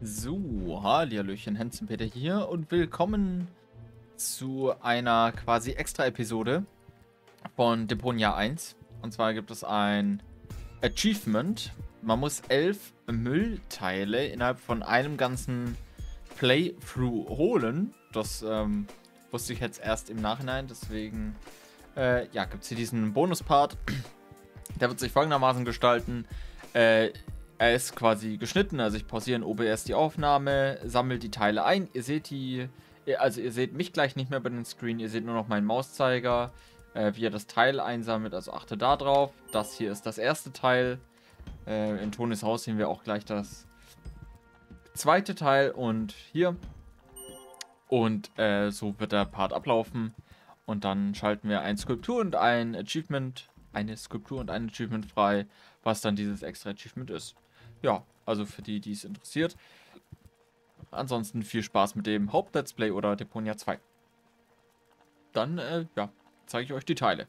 So, hallihallöchen, Peter hier und willkommen zu einer quasi Extra-Episode von Deponia 1. Und zwar gibt es ein Achievement. Man muss 11 Müllteile innerhalb von einem ganzen Playthrough holen. Das wusste ich jetzt erst im Nachhinein, deswegen ja, gibt es hier diesen Bonuspart. Der wird sich folgendermaßen gestalten. Er ist quasi geschnitten, also ich pausiere in OBS die Aufnahme, sammle die Teile ein. Ihr seht ihr seht mich gleich nicht mehr bei den Screen, ihr seht nur noch meinen Mauszeiger, wie er das Teil einsammelt, also achte da drauf. Das hier ist das erste Teil. In Tonis Haus sehen wir auch gleich das zweite Teil und hier. Und so wird der Part ablaufen. Und dann schalten wir eine Skulptur und ein Achievement frei, was dann dieses extra Achievement ist. Ja, also für die, die es interessiert. Ansonsten viel Spaß mit dem Haupt-Let's Play oder Deponia 2. Dann, ja, zeige ich euch die Teile.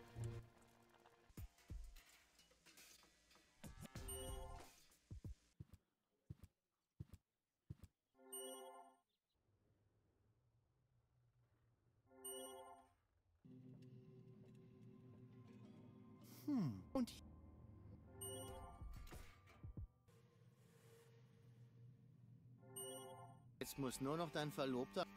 Und jetzt muss nur noch dein Verlobter.